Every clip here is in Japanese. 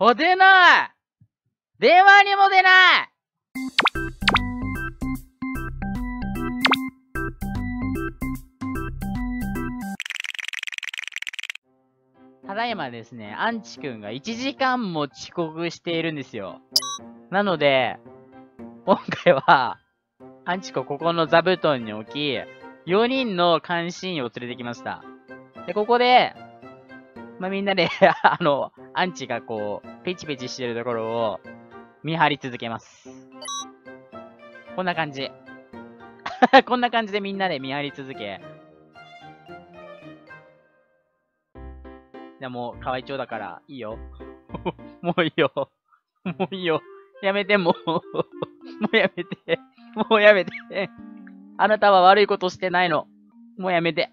出ない電話にも出ないただいまですね、アンチくんが1時間も遅刻しているんですよ。なので、今回は、アンチくんをここの座布団に置き、4人の監視員を連れてきました。で、ここで、みんなでアンチがこう、ペチペチしてるところを、見張り続けます。こんな感じ。こんな感じでみんなで見張り続け。じゃあもう、河合町だから、いいよ。もういいよ。もういいよ。やめて、もう。もうやめて。もうやめて。あなたは悪いことしてないの。もうやめて。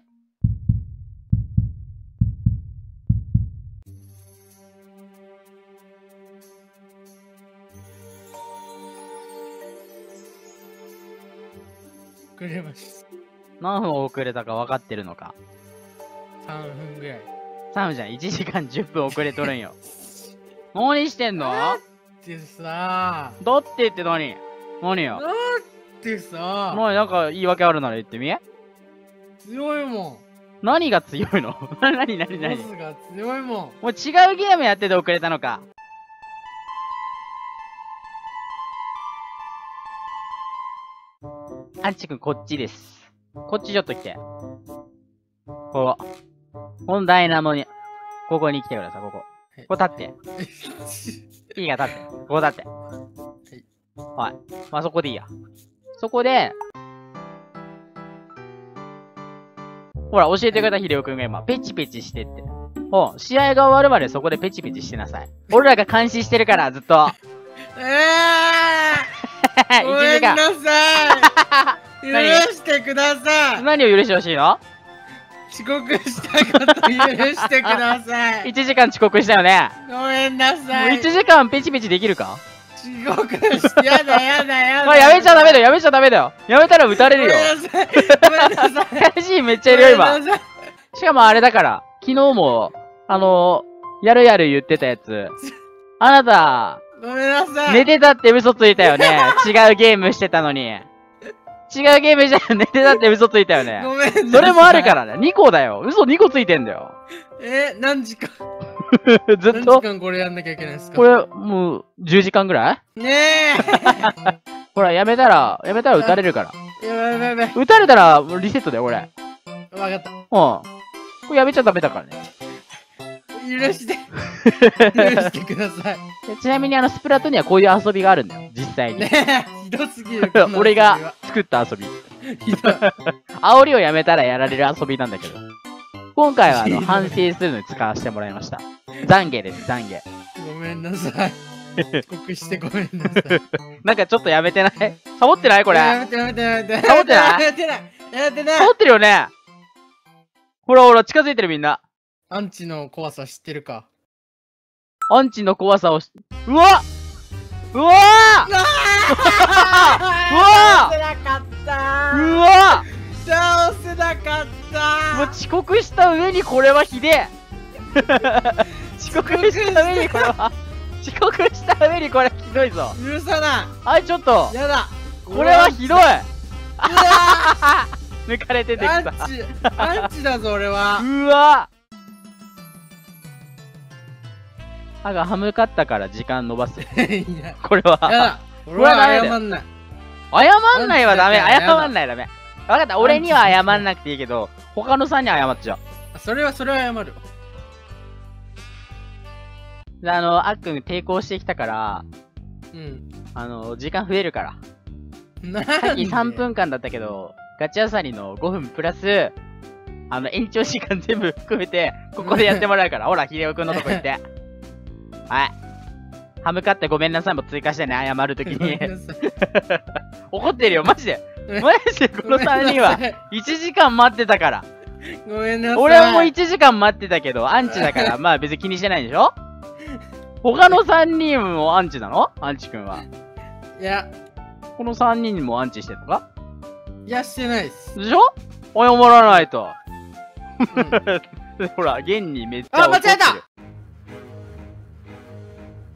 遅れました。 何分遅れたか分かってるのか。 3分ぐらい。 3分じゃん。1時間10分遅れとるんよ。何してんの？だってさって何よ。 だってさなんか言い訳あるなら言ってみ？ 強いもん。 何が強いの？何ボスが強いもん。 もう違うゲームやってて遅れたのか。アンチくんこっちです。こっちちょっと来て。このダイナモに、ここに来てください、ここ。ここ立って。いいや、立って。ここ立って。はい。そこでいいや。そこで、ほら、教えてくれた秀夫くんが今、ペチペチしてって。試合が終わるまでそこでペチペチしてなさい。俺らが監視してるから、ずっと。 ごめんなさい。許してください。 何を許してほしいの？ 遅刻したこと許してください。 1時間遅刻したよね。 ごめんなさい。 もう1時間ペチペチできるか？ 遅刻して、やだ。 やめちゃダメだよ、やめちゃダメだよ。やめたら撃たれるよ。 ごめんなさい。 監視員めっちゃいるよ、今。しかもあれだから、昨日も、やる言ってたやつ。あなた、 ごめんなさい。 寝てたって嘘ついたよね。違うゲームしてたのに。違うゲームして寝てたって嘘ついたよね。 ごめんなさい。 それもあるからね。2個だよ。嘘2個ついてんだよ。 何時間ずっと。 何時間これやんなきゃいけないんですか？ これ、もう、10時間ぐらい？ ねえほら、やめたら撃たれるから。 やばい。 撃たれたら、リセットだよ、俺。 わかった。 これやめちゃダメだからね。 許してください。 ちなみにスプラトゥーンにはこういう遊びがあるんだよ、実際に。 ねえ、ひどすぎる。 俺が作った遊び。 ひどい。 煽りをやめたらやられる遊びなんだけど。今回は反省するのに使わせてもらいました。懺悔です、懺悔。 ごめんなさい。遅刻してごめんなさい。 なんかちょっとやめてない？サボってないこれ。 やめて。 サボってない？ やめてない。 サボってるよね。ほら、近づいてるみんな。 アンチの怖さ知ってるか？ アンチの怖さをうわうわ倒せなかったうわ倒せなかったもう遅刻した上にこれはひでえ遅刻した上にこれは遅刻した上にこれひどいぞ。 許さない。 はい、ちょっとやだ。 これはひどい抜かれててきた。 アンチだぞ俺は。 うわ歯向かったから時間伸ばす。これは。 やだ。俺は謝んない。 謝んないはダメ。謝んないダメ。わかった。俺には謝んなくていいけど、他のさんには謝っちゃう。 それは謝る。 あっくん抵抗してきたから、時間増えるから。さっき3分間だったけど、ガチあさりの5分プラス、延長時間全部含めて、ここでやってもらうから。ほら、ひでおくんのとこ行って。はい。歯向かってごめんなさいも追加してね、謝るときに。怒ってるよ、マジで。マジでこの3人は1時間待ってたから。 ごめんなさい。 俺も1時間待ってたけど、アンチだから、まあ別に気にしてないでしょ？他の3人もアンチなの？アンチくんは。 いや。 この3人もアンチしてんのか？ いや、してないです。 でしょ？謝らないと。ほら、現にめっちゃ怒ってる。 間違えた！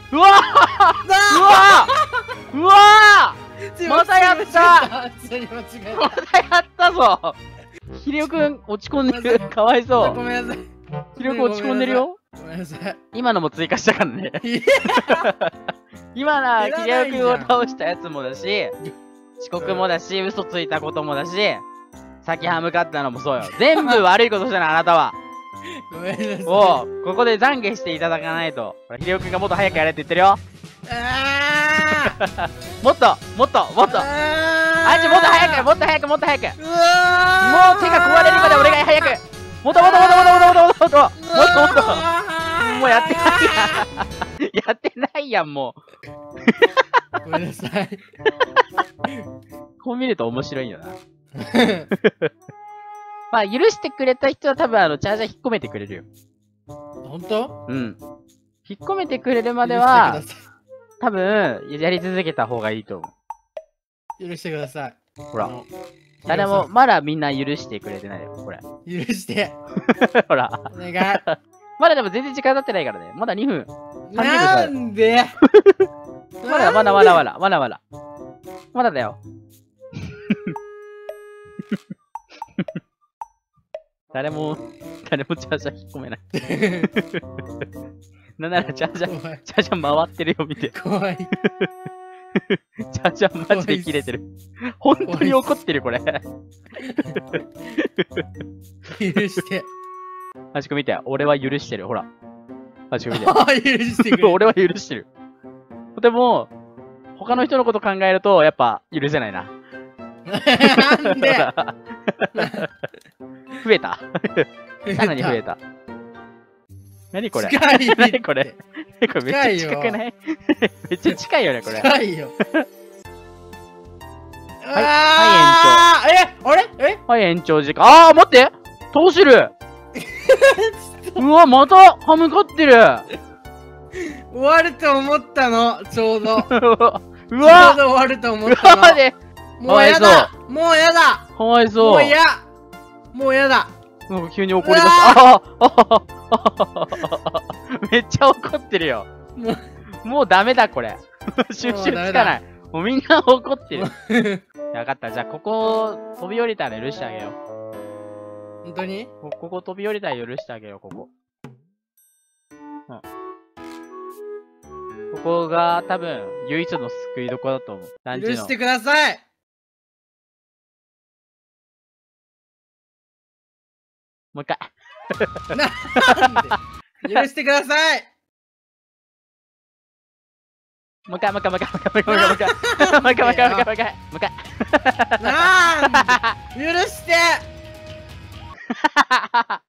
うわーうわーうわーまたやった普通に間違えまたやったぞひりおくん落ち込んでる。かわいそた。ごう。 めんなさい。 ひりおくん落ち込んでるよ。 ごめんなさい。 今のも追加したからね。今な、ひりおくんを倒したやつもだし、遅刻もだし、嘘ついたこともだし、先歯向かったのもそうよ。全部悪いことしたの、あなたは。 ごめんなさい。 おう、ここで懺悔していただかないと。ほら、ひりおくんがもっと早くやれって言ってるよ。もっともっともっとあんちもっと早くもっと早くもっと早くもう手が壊れるまで俺が早くもっともっともっともっともっともっともっともっともっともうやってないやんやってないやんもうごめんなさい。 こう見ると面白いよなまあ許してくれた人は多分チャージャー引っ込めてくれるよ。 本当？ うん。引っ込めてくれるまでは多分やり続けた方がいいと思う。 許してください。 ほら。誰も、まだみんな許してくれてないよ、これ。 許して。 ほら。 お願い。 まだでも全然時間経ってないからね。まだ2分。 なんでまだまだまだまだまだまだ。まだだよ。誰もチャージャー引っ込めない。なんならチャージャー回ってるよ、見て。 怖い。 チャージャーマジで切れてる。本当に怒ってる、これ。 許して。 マジコ見て。俺は許してる、ほら。マジコ見て。 許してくれ。 俺は許してる。でも、他の人のこと考えると、やっぱ許せないな。 なんで増えた。さらに増えた。何これ近い何これこれめっちゃ近くないめっちゃ近いよね、これ。 近いよ。 はい、 あれはい、延長時間。あー、待ってどうするうわ、また歯向かってる終わると思ったの、ちょうど。 うわちょうど終わると思ったの。もうやだもうやだかわいそう。 もうやもうやだなんか急に怒り出した。めっちゃ怒ってるよ。もうダメだ、これ。収集つかない。もうみんな怒ってる。わかった。じゃあ、ここ飛び降りたら許してあげよう。 本当にここ飛び降りたら許してあげよう、ここ。うん。ここが多分、唯一の救いどころだと思う。団地の。 許してくださいもう一回。 なんで許してくださいもう一回。もう一回。 なんで許して